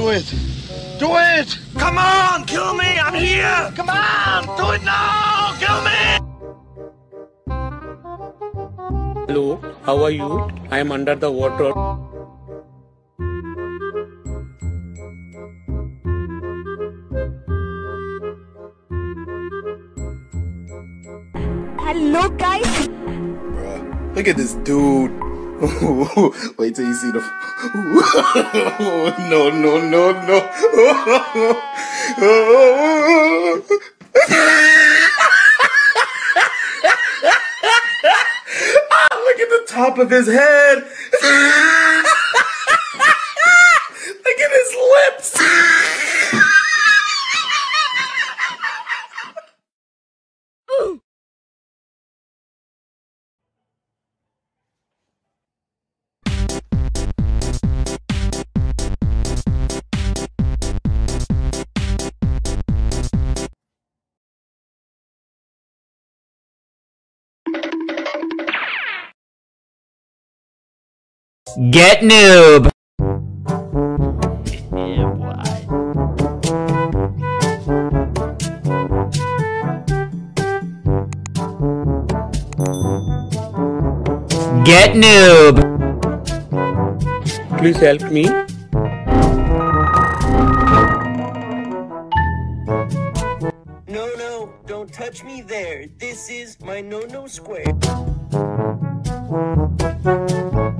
Do it! Do it! Come on, kill me! I'm here! Come on! Do it now! Kill me! Hello, how are you? I am under the water. Hello guys. Bruh, look at this dude. Wait till you see the. No, no, no, no. Look at the top of his head. Look at his lips. Get noob! Yeah, boy. Get noob! Please help me. No, no, don't touch me there. This is my no-no square.